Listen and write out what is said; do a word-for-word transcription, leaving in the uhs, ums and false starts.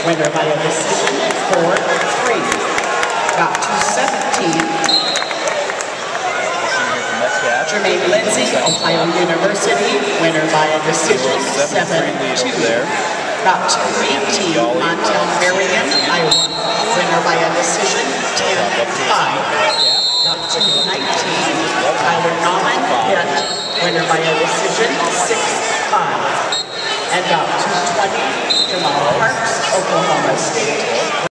winner by a decision, four three. Got to seventeen. Jermaine Lindsay, Ohio University, winner by a decision, seven two. Got to eighteen, Montel Marion, Iowa, winner by a decision, ten five. Got to nineteen, Tyler Nauman, Pitt, winner by a decision, six five. And got to twenty, Jamal Parks, Oklahoma State.